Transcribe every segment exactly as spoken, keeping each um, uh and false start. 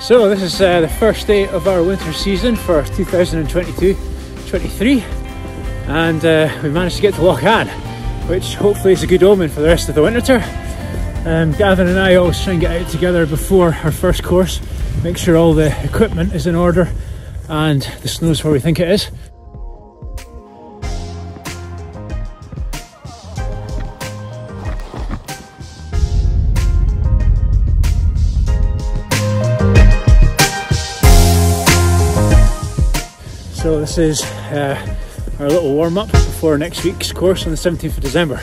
So this is uh, the first day of our winter season for two thousand twenty-two twenty-three, and uh, we managed to get to Loch Ann, which hopefully is a good omen for the rest of the winter. Um, Gavin and I always try and get out together before our first course, make sure all the equipment is in order and the snow's where we think it is. So this is uh, our little warm-up before next week's course on the seventeenth of December.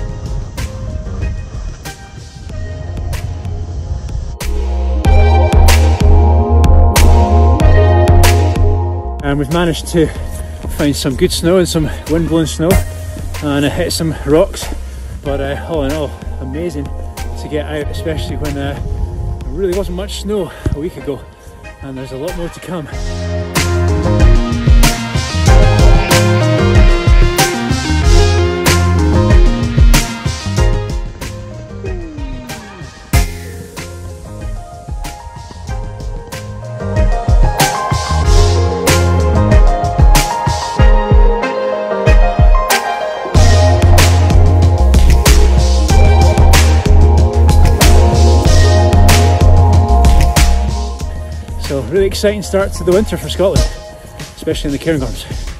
And we've managed to find some good snow and some wind-blown snow, and it hit some rocks, but uh, all in all, amazing to get out, especially when uh, there really wasn't much snow a week ago, and there's a lot more to come. So really exciting start to the winter for Scotland, especially in the Cairngorms.